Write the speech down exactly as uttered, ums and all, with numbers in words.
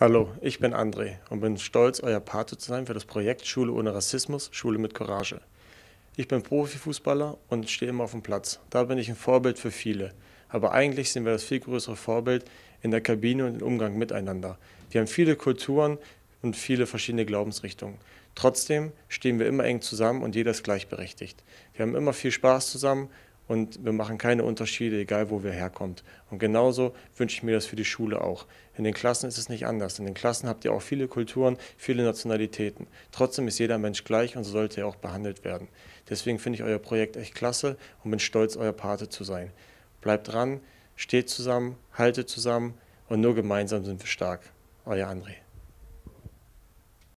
Hallo, ich bin André und bin stolz, euer Pate zu sein für das Projekt Schule ohne Rassismus, Schule mit Courage. Ich bin Profifußballer und stehe immer auf dem Platz. Da bin ich ein Vorbild für viele. Aber eigentlich sind wir das viel größere Vorbild in der Kabine und im Umgang miteinander. Wir haben viele Kulturen und viele verschiedene Glaubensrichtungen. Trotzdem stehen wir immer eng zusammen und jeder ist gleichberechtigt. Wir haben immer viel Spaß zusammen und wir machen keine Unterschiede, egal wo wir herkommt. Und genauso wünsche ich mir das für die Schule auch. In den Klassen ist es nicht anders. In den Klassen habt ihr auch viele Kulturen, viele Nationalitäten. Trotzdem ist jeder Mensch gleich und so sollte er auch behandelt werden. Deswegen finde ich euer Projekt echt klasse und bin stolz, euer Pate zu sein. Bleibt dran, steht zusammen, haltet zusammen und nur gemeinsam sind wir stark. Euer André.